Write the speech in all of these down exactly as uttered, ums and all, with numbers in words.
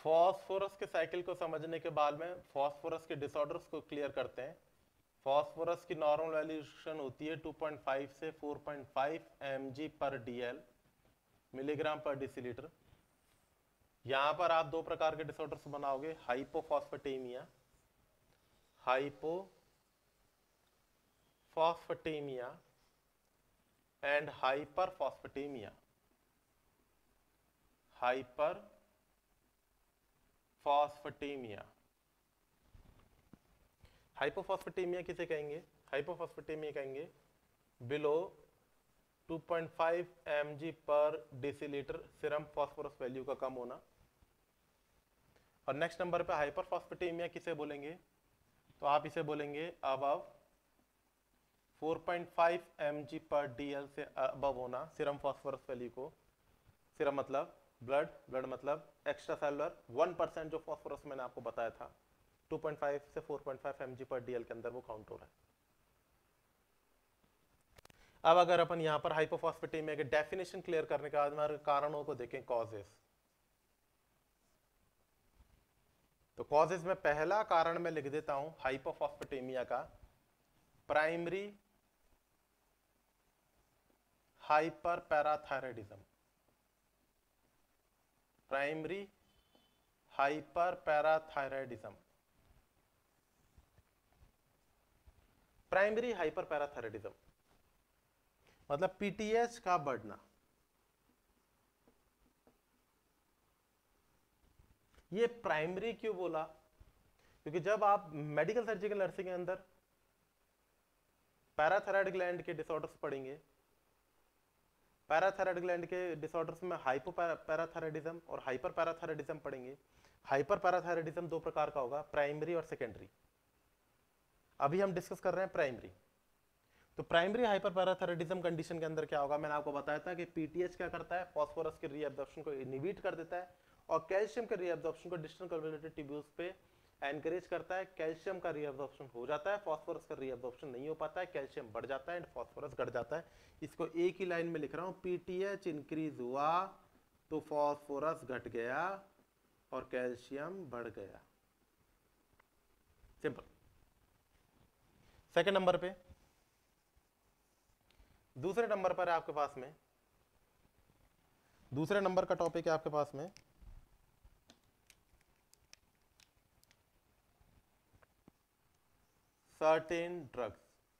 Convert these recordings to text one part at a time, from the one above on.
Phosphorus के cycle को समझने के बाद में फॉस्फोरस के डिसऑर्डर्स को क्लियर करते हैं। फॉस्फोरस की नॉर्मल वैल्यूएशन होती है टू पॉइंट फाइव से four point five MG per DL, milligram per decilitre. यहां पर आप दो प्रकार के डिसऑर्डर्स बनाओगे, hypophosphatemia hypophosphatemia and hyperphosphatemia hyper phosphatemia. Hypophosphatemia किसे कहेंगे? हाइपोफॉस्फेटेमिया कहेंगे below two point five MG per decilitre serum phosphorus value का कम होना। और नेक्स्ट नंबर पे हाइपरफॉस्फेटेमिया किसे बोलेंगे? तो आप इसे बोलेंगे above four point five MG per DL से अबव होना सीरम फॉस्फोरस वैल्यू को। सीरम मतलब ब्लड, ब्लड मतलब एक्स्ट्रा सेलुलर, वन परसेंट जो फॉस्फोरस मैंने आपको बताया था टू पॉइंट फाइव से four point five MG per DL के अंदर वो काउंट हो रहा है। अब अगर अपन यहां पर हाइपोफॉस्फेटेमिया के डेफिनेशन क्लियर करने के बाद हमारे कारणों को देखें, कॉजेस। तो कॉजेस में पहला कारण मैं लिख देता हूं हाइपोफॉस्फेटेमिया का, primary hyper parathyroidism. Primary hyper parathyroidism primary hyper parathyroidism मतलब पीटीएच का बढ़ना। ये प्राइमरी क्यों बोला? क्योंकि जब आप मेडिकल सर्जिकल नर्सिंग के अंदर पैराथायराइड ग्लैंड के डिसऑर्डर्स पढ़ेंगे, पैराथायराइड ग्लैंड के डिसऑर्डर्स में हाइपो पैराथायराइडिज्म और हाइपर पैराथायराइडिज्म पढ़ेंगे। हाइपर पैराथायराइडिज्म दो प्रकार का होगा, प्राइमरी और सेकेंडरी। अभी हम डिस्कस कर रहे हैं प्राइमरी। तो प्राइमरी हाइपर पैराथायराइडिज्म कंडीशन के अंदर क्या होगा? मैंने आपको बताया था कि पीटीएच क्या करता है, फास्फोरस के रीअब्जॉर्प्शन को इनहिबिट कर देता है और कैल्शियम के रीअब्जॉर्प्शन को डिस्टल कन्वोल्यूटेड ट्यूब्यूल्स पे एनकरेज करता है। कैल्शियम का रीअब्जॉर्प्शन हो जाता है, फास्फोरस का रीअब्जॉर्प्शन नहीं हो पाता है, कैल्शियम बढ़ जाता है एंड फास्फोरस घट जाता है। इसको एक ही लाइन में लिख रहा हूं, पीटीएच इंक्रीज हुआ तो फास्फोरस घट गया और कैल्शियम बढ़ गया। सिंपल। सेकंड नंबर पे, दूसरे नंबर पर है आपके पास में, दूसरे नंबर का टॉपिक है आपके पास में सर्टेन ड्रग्स।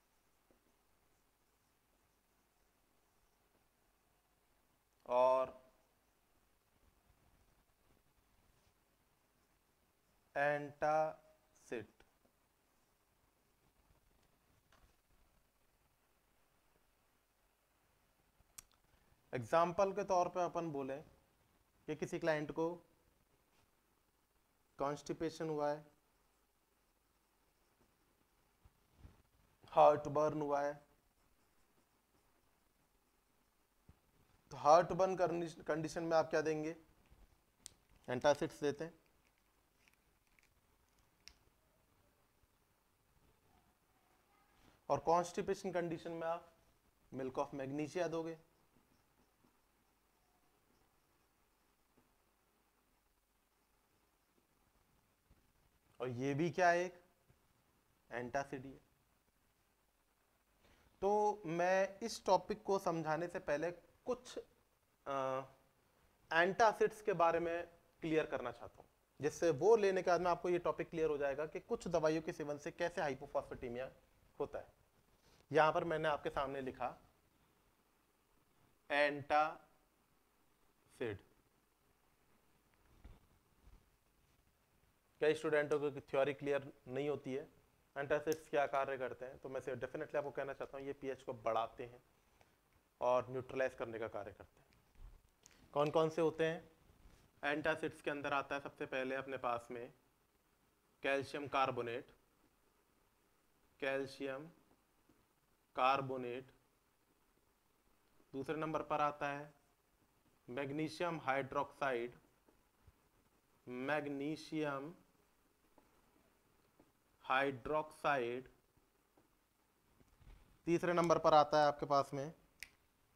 और एंटासिड। एग्जाम्पल के तौर पे अपन बोले कि किसी क्लाइंट को कॉन्स्टिपेशन हुआ है, हार्ट बर्न हुआ है, तो हार्ट बर्न कंडीशन में आप क्या देंगे? एंटासिड्स देते हैं। और कॉन्स्टिपेशन कंडीशन में आप मिल्क ऑफ मैग्नीशिया दोगे। और ये भी क्या है? एक एंटासिड है। तो मैं इस टॉपिक को समझाने से पहले कुछ एंटासिड्स के बारे में क्लियर करना चाहता हूं, जिससे वो लेने के बाद में आपको ये टॉपिक क्लियर हो जाएगा कि कुछ दवाइयों के सेवन से कैसे हाइपोफॉस्फेटेमिया होता है। यहां पर मैंने आपके सामने लिखा एंटासिड। कई स्टूडेंटों को थ्योरी क्लियर नहीं होती है एंटासिड्स क्या कार्य करते हैं, तो मैं से डेफिनेटली आपको कहना चाहता हूँ ये पीएच को बढ़ाते हैं और न्यूट्रलाइज करने का कार्य करते हैं। कौन कौन से होते हैं? एंटासिड्स के अंदर आता है सबसे पहले अपने पास में कैल्शियम कार्बोनेट, कैल्शियम कार्बोनेट। दूसरे नंबर पर आता है मैग्नीशियम हाइड्रोक्साइड, मैग्नीशियम हाइड्रोक्साइड। तीसरे नंबर पर आता है आपके पास में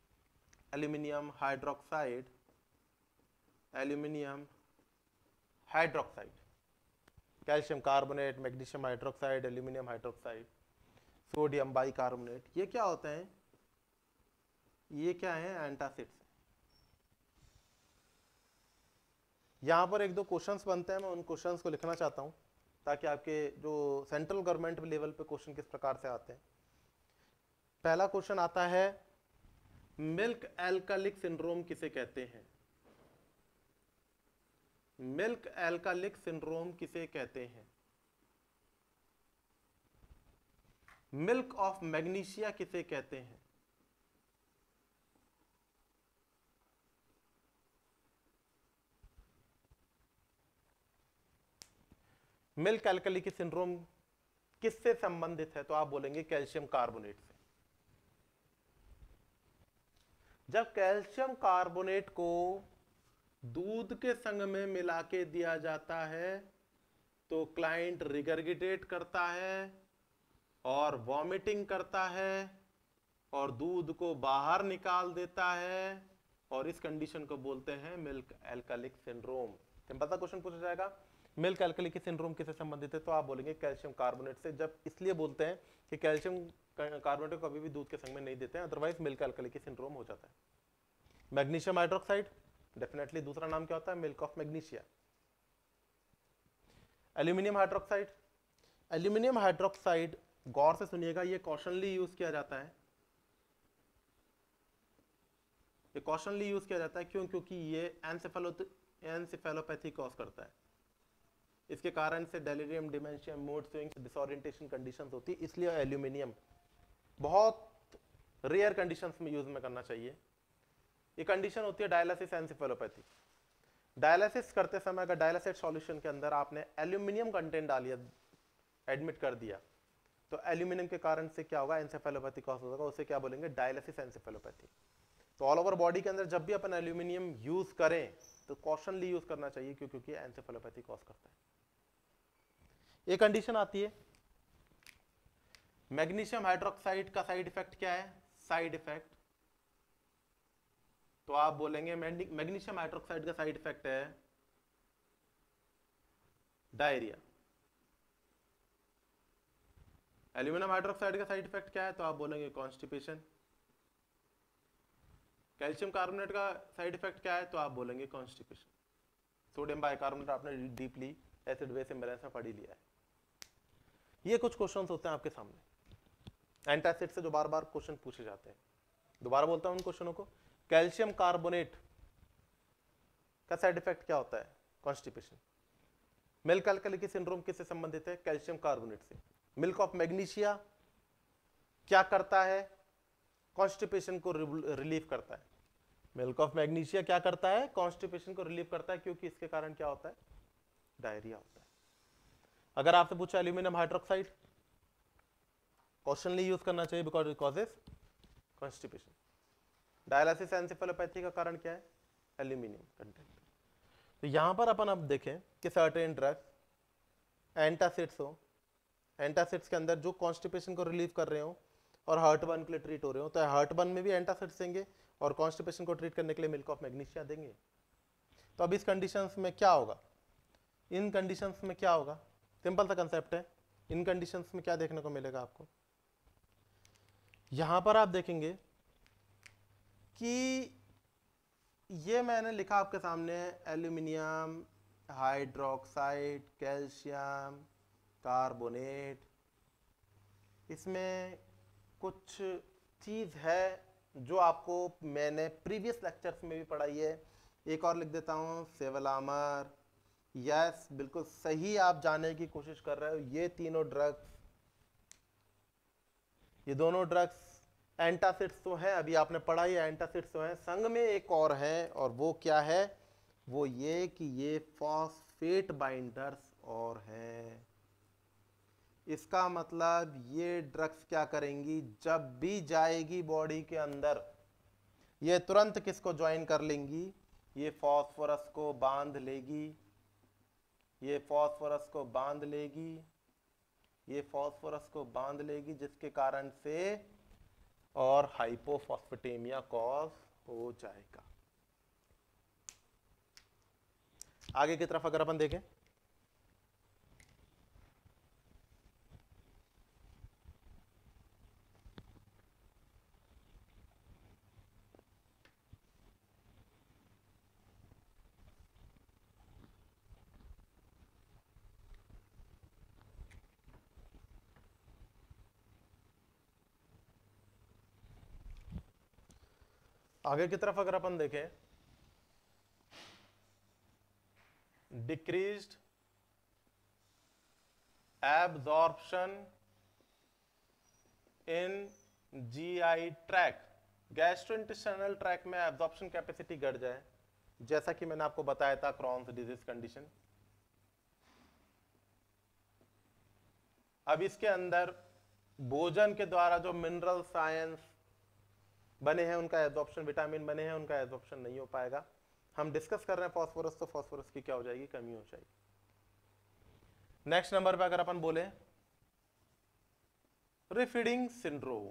aluminium hydroxide, aluminium hydroxide, calcium carbonate, magnesium hydroxide, aluminium hydroxide, sodium bicarbonate, ये क्या होते हैं? ये क्या है? एंटासिड्स। यहां पर एक दो क्वेश्चंस बनते हैं, मैं उन क्वेश्चंस को लिखना चाहता हूं ताकि आपके जो सेंट्रल गवर्नमेंट लेवल पे क्वेश्चन किस प्रकार से आते हैं। पहला क्वेश्चन आता है, मिल्क एल्कालिक सिंड्रोम किसे कहते हैं? मिल्क एल्कालिक सिंड्रोम किसे कहते हैं? मिल्क ऑफ मैग्नीशिया किसे कहते हैं? मिल्क एल्काली की सिंड्रोम किससे संबंधित है? तो आप बोलेंगे कैल्शियम कार्बोनेट से। जब कैल्शियम कार्बोनेट को दूध के संग में मिला के दिया जाता है तो क्लाइंट रिगर्गिटेट करता है और वॉमिटिंग करता है और दूध को बाहर निकाल देता है, और इस कंडीशन को बोलते हैं मिल्क एल्कालिक सिंड्रोम। सिंपल सा क्वेश्चन पूछा जाएगा, मिल्क एल्काली की सिंड्रोम किससे संबंधित है? तो आप बोलेंगे कैल्शियम कार्बोनेट से। जब इसलिए बोलते हैं कि कैल्शियम कार्बोनेट को कभी भी दूध के संग में नहीं देते हैं, अदरवाइज मिल्क एल्काली की सिंड्रोम हो जाता है। मैग्नीशियम हाइड्रोक्साइड, डेफिनेटली दूसरा नाम क्या होता है? Milk of magnesia. Aluminium hydroxide, aluminium hydroxide गौर से सुनिएगा, ये कॉशनली यूज किया जाता है। ये कॉशनली यूज किया जाता है क्यों? क्योंकि ये एनसेफेलो एनसेफेलोपैथी कॉज करता है। इसके कारण से delirium, dementia, mood swings, disorientation conditions होती है, इसलिए एल्यूमिनियम बहुत रेयर कंडीशंस में यूज में करना चाहिए। ये कंडीशन होती है डायलिसिस एनसेफेलोपैथी। डायलिसिस करते समय अगर डायलिसिस सॉल्यूशन के अंदर आपने एल्यूमिनियम कंटेंट डालिया, एडमिट कर दिया, तो एल्यूमिनियम के कारण से क्या होगा? एनसेफेलोपैथी कॉज होगा, उसे क्या बोलेंगे? Dialysis encephalopathy. तो ऑल ओवर बॉडी के अंदर जब भी अपन एल्यूमिनियम यूज करें तो कॉशनली यूज करना चाहिए, क्यों? क्योंकि एनसेफेलोपैथी कॉज करता है। एक कंडीशन आती है, मैग्नीशियम हाइड्रोक्साइड का साइड इफेक्ट क्या है? साइड इफेक्ट, तो आप बोलेंगे मैग्नीशियम हाइड्रोक्साइड का साइड इफेक्ट है डायरिया। एल्यूमिनियम हाइड्रोक्साइड का साइड इफेक्ट क्या है? तो आप बोलेंगे कॉन्स्टिपेशन। कैल्शियम कार्बोनेट का साइड इफेक्ट क्या है? तो आप बोलेंगे कॉन्स्टिपेशन। सोडियम बाइकार्बोनेट आपने डीपली एसिड बेस इंबैलेंस में पढ़ ही लिया है। ये कुछ क्वेश्चंस होते हैं आपके सामने एंटासिड से जो बार बार क्वेश्चन पूछे जाते हैं। दोबारा बोलता हूं उन क्वेश्चनों को। कैल्शियम कार्बोनेट का साइड इफेक्ट क्या होता है? कॉन्स्टिपेशन। मिल्क एल्काली की सिंड्रोम किससे संबंधित है? कैल्शियम कार्बोनेट से। मिल्क ऑफ मैग्नीशिया क्या करता है? कॉन्स्टिपेशन को रिलीव करता है। मिल्क ऑफ मैग्नीशिया क्या करता है? कॉन्स्टिपेशन को रिलीव करता है, क्योंकि इसके कारण क्या होता है? डायरिया होता है। अगर आपसे पूछा एल्यूमिनियम हाइड्रोक्साइड, क्वेश्चनली यूज करना चाहिए because it causes constipation. Dialysis encephalopathy का कारण क्या है? Aluminium content. तो यहां पर अपन अब देखें कि सर्टेन ड्रग्स एंटासिड्स हो, एंटासिड्स के अंदर जो कॉन्स्टिपेशन को रिलीव कर रहे हो और हार्टबर्न के लिए ट्रीट हो रहे हो, तो हार्टबर्न में भी एंटासिड्स देंगे और कॉन्स्टिपेशन को ट्रीट करने के लिए मिल्क ऑफ मैग्नीशिया देंगे। तो अब इस कंडीशंस में क्या होगा? इन कंडीशंस में क्या होगा? सिंपल सा कंसेप्ट है। इन कंडीशंस में क्या देखने को मिलेगा आपको? यहां पर आप देखेंगे कि ये मैंने लिखा आपके सामने, एल्यूमिनियम हाइड्रोक्साइड, कैल्शियम कार्बोनेट, इसमें कुछ चीज है जो आपको मैंने प्रीवियस लेक्चर्स में भी पढ़ाई है। एक और लिख देता हूं, सेवलामर। यस, बिल्कुल सही आप जानने की कोशिश कर रहे हो। ये तीनों ड्रग्स, ये दोनों ड्रग्स एंटासिड्स तो हैं, अभी आपने पढ़ा ही एंटासिड्स तो हैं, संग में एक और है, और वो क्या है? वो ये कि ये फॉस्फेट बाइंडर्स और हैं। इसका मतलब ये ड्रग्स क्या करेंगी? जब भी जाएगी बॉडी के अंदर, ये तुरंत किसको ज्वाइन कर लेंगी? ये फॉस्फोरस को बांध लेगी, ये फॉस्फोरस को बांध लेगी, ये फॉस्फोरस को बांध लेगी, जिसके कारण से और हाइपोफॉस्फेटेमिया कॉज हो जाएगा। आगे की तरफ अगर अपन देखें, आगे की तरफ अगर अपन देखें, decreased absorption in GI tract, gastrointestinal tract में एब्जॉर्प्शन कैपेसिटी घट जाए, जैसा कि मैंने आपको बताया था क्रॉन्स डिजीज कंडीशन। अब इसके अंदर भोजन के द्वारा जो मिनरल साइंस बने हैं उनका एब्जॉर्प्शन, विटामिन बने हैं उनका एब्जॉर्प्शन नहीं हो पाएगा। हम डिस्कस कर रहे हैं फास्फोरस, तो फास्फोरस की क्या हो जाएगी, कमी हो जाएगी। नेक्स्ट नंबर पे अगर अपन बोले रिफीडिंग सिंड्रोम,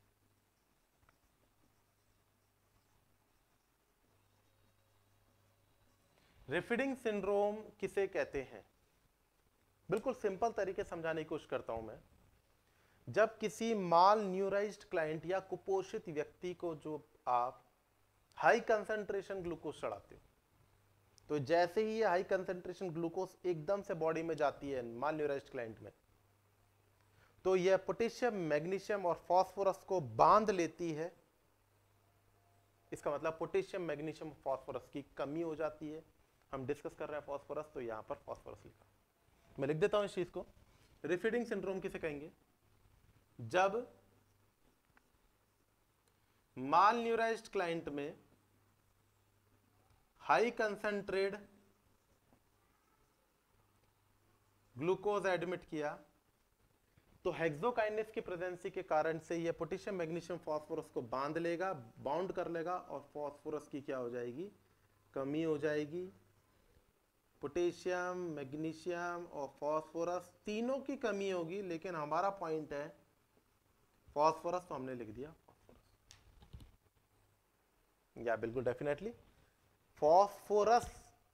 रिफीडिंग सिंड्रोम किसे कहते हैं? बिल्कुल सिंपल तरीके समझाने की कोशिश करता हूं मैं। जब किसी माल न्यूराइज्ड क्लाइंट या कुपोषित व्यक्ति को जो आप हाई कंसंट्रेशन ग्लूकोज चढ़ाते हो, तो जैसे ही ये हाई कंसंट्रेशन ग्लूकोज एकदम से बॉडी में जाती है माल न्यूराइज्ड क्लाइंट में, तो यह पोटेशियम, मैग्नीशियम और फास्फोरस को बांध लेती है। इसका मतलब पोटेशियम, मैग्नीशियम, फास्फोरस की कमी हो जाती है। हम डिस्कस कर रहे हैं फास्फोरस, तो यहां पर फास्फोरस लिखा, मैं लिख देता हूं इस चीज को। रिफीडिंग सिंड्रोम किसे कहेंगे? जब माल न्यूराइज्ड क्लाइंट में हाई कंसंट्रेट ग्लूकोज एडमिट किया, तो हेक्सोकाइनेस की प्रेजेंसी के कारण से यह पोटेशियम, मैग्नीशियम, फास्फोरस को बांध लेगा, बाउंड कर लेगा, और फास्फोरस की क्या हो जाएगी, कमी हो जाएगी। पोटेशियम, मैग्नीशियम और फास्फोरस तीनों की कमी होगी, लेकिन हमारा पॉइंट है फास्फोरस, तो हमने लिख दिया फास्फोरस। या बिल्कुल definitely phosphorus,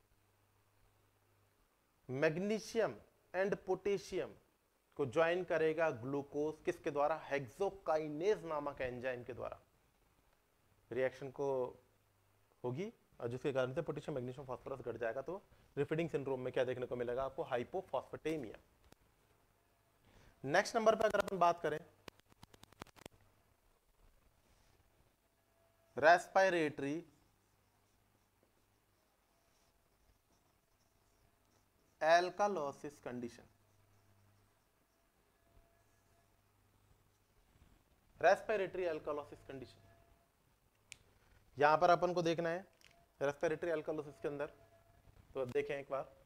magnesium and potassium को ज्वाइन करेगा ग्लूकोज, किसके द्वारा? हेक्सोकाइनेज नामक एंजाइम के द्वारा रिएक्शन को होगी, और जिसके कारण से पोटेशियम, मैग्नीशियम, फास्फोरस घट जाएगा। तो रिफीडिंग सिंड्रोम में क्या देखने को मिलेगा आपको? हाइपोफॉस्फेटेमिया। नेक्स्ट नंबर पे अगर अपन बात करें respiratory alkalosis condition, respiratory alkalosis condition, यहां पर अपन को देखना है रेस्पिरेटरी एल्कालोसिस के अंदर। तो अब देखें एक बार,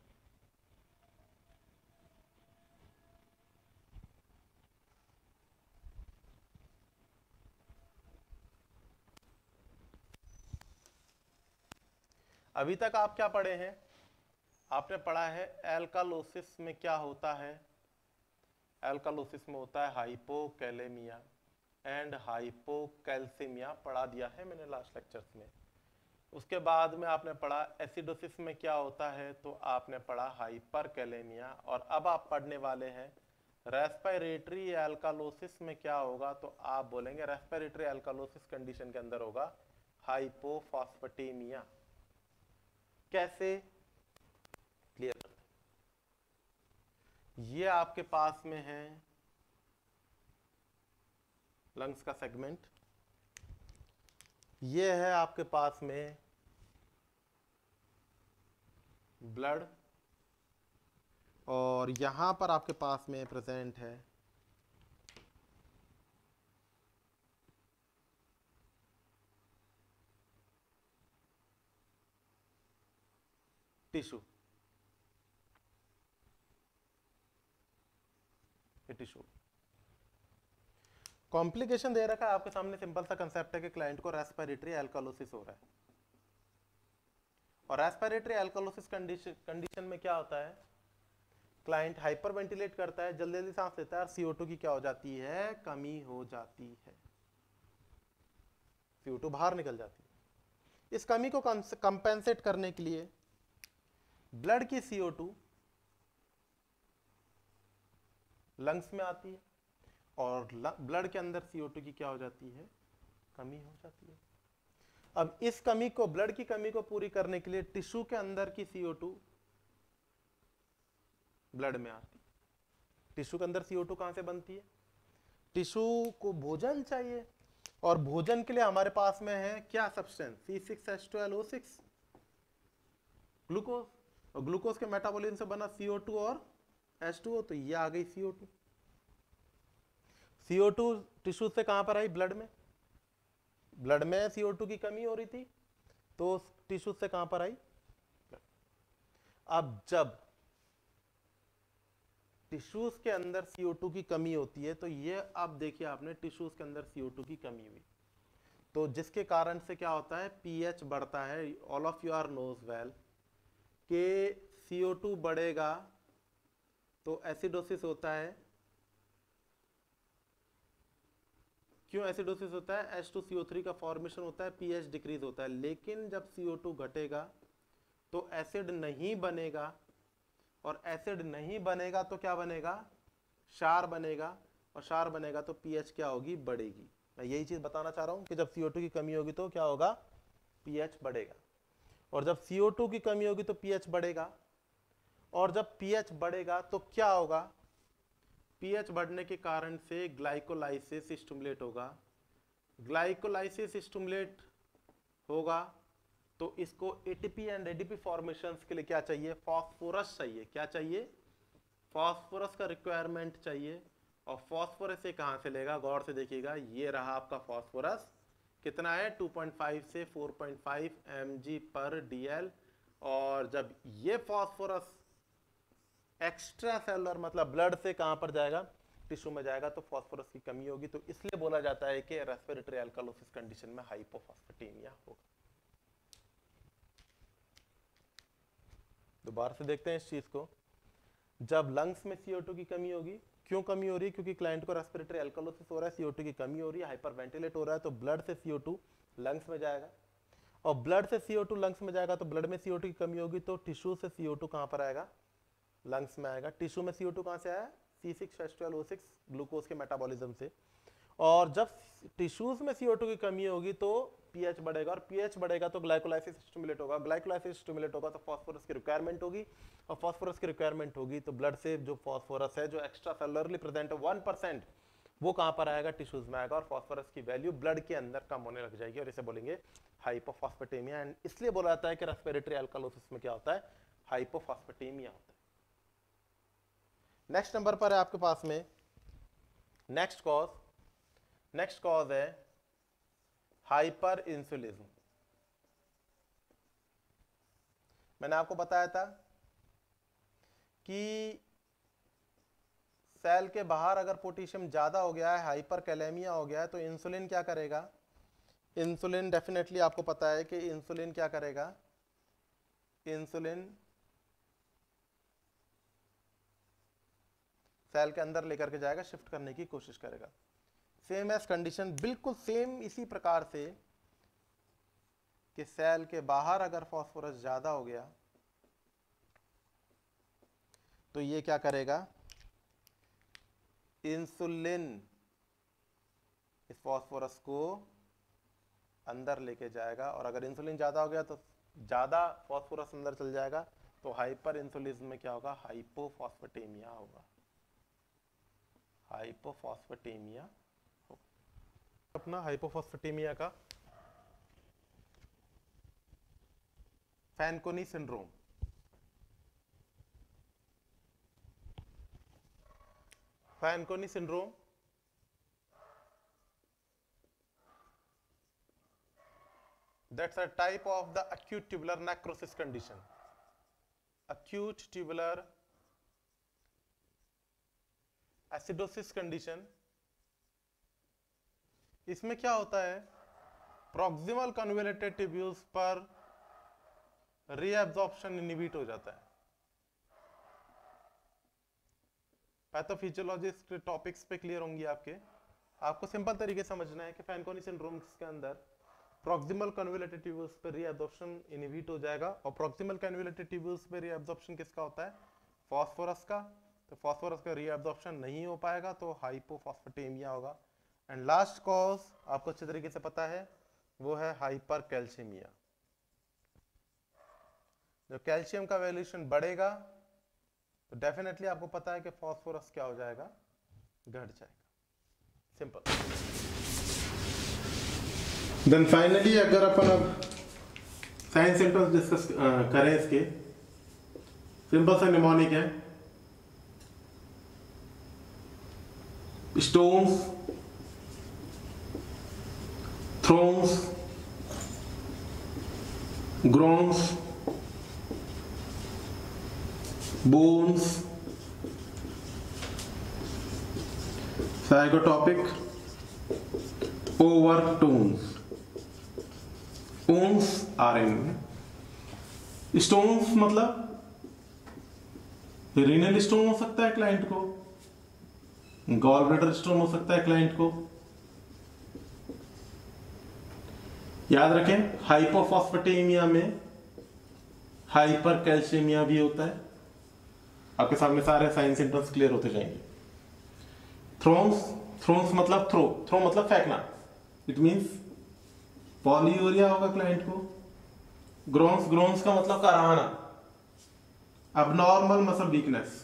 अभी तक आप क्या पढ़े हैं? आपने पढ़ा है एल्कालोसिस में क्या होता है। एल्कालोसिस में होता है हाइपोकैलेमिया एंड हाइपोकैल्सीमिया, पढ़ा दिया है मैंने लास्ट लेक्चर्स में। उसके बाद में आपने पढ़ा एसिडोसिस में क्या होता है, तो आपने पढ़ा हाइपरकैलेमिया। और अब आप पढ़ने वाले हैं रेस्पिरेटरी एल्कालोसिस में क्या होगा, तो आप बोलेंगे रेस्पिरेटरी एल्कालोसिस कंडीशन के अंदर होगा हाइपोफॉस्फेटेमिया। कैसे? क्लियर करते हैं। ये आपके पास में है लंग्स का सेगमेंट, ये है आपके पास में ब्लड, और यहां पर आपके पास में प्रेजेंट है टिश्यू, ये टिश्यू। कॉम्प्लिकेशन दे रखा है आपके सामने, सिंपल सा कंसेप्ट है कि क्लाइंट को रेस्पिरेटरी एल्कालोसिस हो रहा है। और रेस्पिरेटरी एल्कालोसिस कंडीशन कंडीशन में क्या होता है, क्लाइंट हाइपर वेंटिलेट करता है, जल्दी जल्दी सांस लेता है, और सी ओ टू की क्या हो जाती है, कमी हो जाती है, सी ओ टू बाहर निकल जाती है। इस कमी को कंपेंसेट करने के लिए ब्लड की सी ओ टू लंग्स में आती है और ब्लड के अंदर सी ओ टू की क्या हो जाती है, कमी हो जाती है। अब इस कमी को, ब्लड की कमी को पूरी करने के लिए टिश्यू के अंदर की सी ओ टू ब्लड में आती है। टिश्यू के अंदर सी ओ टू कहां से बनती है, टिश्यू को भोजन चाहिए और भोजन के लिए हमारे पास में है क्या substance, C six H twelve O six, glucose, और ग्लूकोज के मेटाबॉलिज्म से बना सी ओ टू और एच टू ओ, तो ये आ गई C O two. C O two tissue से कहां पर आई, ब्लड में, ब्लड में सी ओ टू की कमी हो रही थी तो टिश्यू से कहां पर आई। अब जब टिश्यूज के अंदर सी ओ टू की कमी होती है तो ये, अब देखिए आपने टिश्यूज के अंदर सी ओ टू की कमी हुई तो जिसके कारण से क्या होता है, पीएच बढ़ता है। All of you are knows well के सी ओ टू बढ़ेगा तो एसिडोसिस होता है। क्यों एसिडोसिस होता है, H two C O three का फॉर्मेशन होता है, पीएच डिक्रीज होता है। लेकिन जब सी ओ टू घटेगा तो एसिड नहीं बनेगा और एसिड नहीं बनेगा तो क्या बनेगा, क्षार बनेगा और क्षार बनेगा तो पीएच क्या होगी, बढ़ेगी। मैं यही चीज बताना चाह रहा हूं कि जब सी ओ टू की कमी होगी तो क्या होगा, पीएच बढ़ेगा, और जब सी ओ टू की कमी होगी तो पीएच बढ़ेगा, और जब पीएच बढ़ेगा तो क्या होगा, पीएच बढ़ने के कारण से ग्लाइकोलाइसिस स्टिमुलेट होगा। ग्लाइकोलाइसिस स्टिमुलेट होगा तो इसको एटीपी एंड एडीपी फॉर्मेशंस के लिए क्या चाहिए, फास्फोरस चाहिए। क्या चाहिए, फास्फोरस का रिक्वायरमेंट चाहिए। और फास्फोरस ये कहां से लेगा, गौर से देखिएगा, ये रहा आपका फास्फोरस, कितना है, टू पॉइंट फाइव से four point five MG per DL. और जब ये फास्फोरस एक्स्ट्रा सेलुलर मतलब ब्लड से कहां पर जाएगा, टिश्यू में जाएगा, तो फास्फोरस की कमी होगी। तो इसलिए बोला जाता है कि रेस्पिरेटरी अल्कालोसिस कंडीशन में हाइपोफॉस्फेटेमिया होगा। दोबारा से देखते हैं इस चीज को, जब लंग्स में सी ओ टू की कमी होगी, क्यों कमी हो रही है, क्योंकि क्लाइंट को रेस्पिरेटरी अल्कालोसिस हो रहा है, सी ओ टू की कमी हो रही है, हाइपरवेंटिलेट हो रहा है, तो ब्लड से सी ओ टू लंग्स में जाएगा, और ब्लड से सी ओ टू लंग्स में जाएगा तो ब्लड में सी ओ टू की कमी होगी तो टिश्यू से सी ओ टू कहां पर आएगा, लंग्स में आएगा। टिश्यू में सी ओ टू कहां से आया, C six H twelve O six glucose के मेटाबॉलिज्म से। और जब टिश्यूज में सी ओ टू की कमी होगी तो पीएच बढ़ेगा, और पीएच बढ़ेगा तो ग्लाइकोलाइसिस स्टिमुलेट होगा, ग्लाइकोलाइसिस स्टिमुलेट होगा तो फास्फोरस की रिक्वायरमेंट होगी, और फास्फोरस की रिक्वायरमेंट होगी तो ब्लड से जो फास्फोरस है जो एक्स्ट्रा सेलुलरली प्रेजेंट है वन परसेंट, वो कहां पर आएगा, टिश्यूज में आएगा, और फास्फोरस की वैल्यू ब्लड के अंदर कम होने लग जाएगी, और इसे बोलेंगे हाइपोफॉस्फेटेमिया। एंड इसलिए बोला जाता है कि रेस्पिरेटरी अल्कालोसिस में क्या होता है, हाइपोफॉस्फेटेमिया होता है। नेक्स्ट नंबर पर है आपके पास में नेक्स्ट कॉज, नेक्स्ट कॉज है हाइपर इंसुलिज्म। मैंने आपको बताया था कि सेल के बाहर अगर पोटेशियम ज्यादा हो गया है, हाइपर कैलेमिया हो गया है, तो इंसुलिन क्या करेगा, इंसुलिन डेफिनेटली आपको पता है कि इंसुलिन क्या करेगा, इंसुलिन सेल के अंदर लेकर के जाएगा, शिफ्ट करने की कोशिश करेगा। सेम एज कंडीशन, बिल्कुल सेम इसी प्रकार से कि सेल के बाहर अगर फास्फोरस ज्यादा हो गया तो ये क्या करेगा, इंसुलिन इस फास्फोरस को अंदर लेके जाएगा, और अगर इंसुलिन ज्यादा हो गया तो ज्यादा फास्फोरस अंदर चल जाएगा, तो हाइपर इंसुलिज्म में क्या होगा, हाइपोफॉस्फेटेमिया होगा, हाइपोफॉस्फेटेमिया होगा। अपना हाइपोफॉस्फेटेमिया का Fanconi syndrome, Fanconi syndrome that's a type of the acute tubular necrosis condition, acute tubular acidosis condition। इसमें क्या होता है, प्रॉक्सिमल कन्वोल्यूटेड ट्यूब्यूल्स पर रीएब्जॉर्प्शन इनहिबिट हो जाता है। पैथोफिजियोलॉजिस्ट के टॉपिक्स पे क्लियर होंगी आपके। आपको सिंपल तरीके से समझना है कि फैनकोनी सिंड्रोम के अंदर प्रॉक्सिमल कन्वोल्यूटेड ट्यूब्यूल्स पे रीअब्जॉर्प्शन इनहिबिट हो जाएगा, और प्रॉक्सिमल कन्वोल्यूटेड ट्यूब्यूल्स पे रीअब्जॉर्प्शन किसका होता है? फास्फोरस का। तो फास्फोरस का रीअब्जॉर्प्शन नहीं हो पाएगा तो हाइपोफॉस्फेटेमिया होगा। एंड लास्ट कॉज आपको अच्छे तरीके से पता है, वो है हाइपर कैल्शियमिया। जब कैल्शियम का वैल्यूएशन बढ़ेगा तो डेफिनेटली आपको पता है कि फास्फोरस क्या हो जाएगा? घट जाएगा। सिंपल। देन फाइनली अगर अपन अब साइन सिम्टम्स डिस्कस करें इसके, सिंपल सा निमोनिक है, stones, thrones, groans, bones, psychotopic, overtones, ones are in. Stones मतलब रीनल स्टोन हो सकता है क्लाइंट को, गॉल ब्लैडर स्टोन हो सकता है क्लाइंट को। याद रखें हाइपोफॉस्फेटेमिया में हाइपर कैल्शियमिया भी होता है। आपके सामने सारे साइन सिम्टम्स क्लियर होते जाएंगे। थ्रोन्स, थ्रोन्स मतलब थ्रो, थ्रो मतलब फेंकना, इट मींस पॉलीयूरिया होगा क्लाइंट को। ग्रोन्स, ग्रोन्स का मतलब कराहना, abnormal muscle weakness,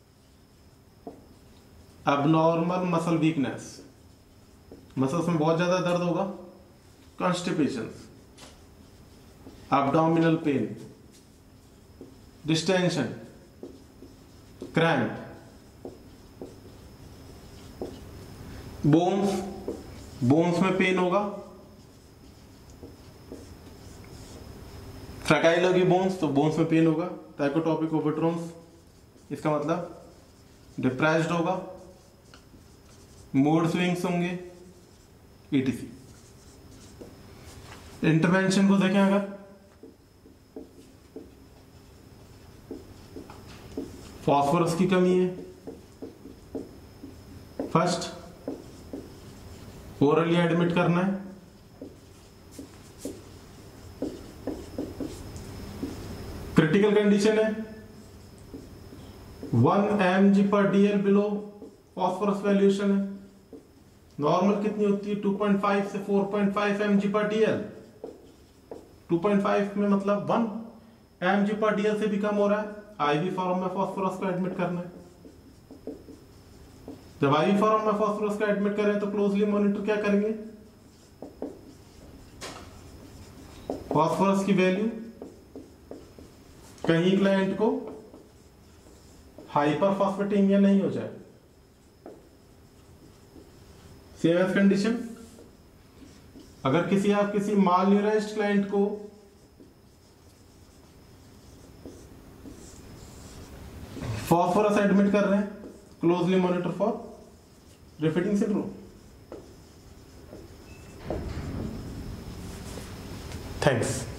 abnormal muscle weakness, muscles में बहुत ज्यादा दर्द होगा। Constipation, abdominal pain, distension, cramp. Bones, bones में पेन होगा। फ्रैकाइल होगी बोन्स तो बोन्स में पेन होगा। टाइकोटॉपिक ओवरटोन्स, इसका मतलब डिप्रेस्ड होगा, मूड स्विंग्स होंगे, ईटीसी। इंटरवेंशन को देखें, अगर फास्फोरस की कमी है, फर्स्ट ओरली एडमिट करना है। क्रिटिकल कंडीशन है one M G per D L below phosphorus valuation है। नॉर्मल कितनी होती है? टू पॉइंट फाइव से four point five M G per D L. Two point five में मतलब one M G per D L से भी कम हो रहा है, आईवी फॉर्म में फॉस्फोरस को एडमिट करना है। जब आईवी फॉर्म में फॉस्फोरस को एडमिट करें तो क्लोजली मॉनिटर क्या करेंगे? फॉस्फोरस की वैल्यू, कहीं क्लाइंट को हाइपरफॉस्फेटेमिया नहीं हो जाए। सेम एज कंडीशन, अगर किसी आप किसी मालन्यूराइज्ड क्लाइंट को फॉस्फोरस एडमिट कर रहे हैं, closely monitor for refeeding syndrome. Thanks.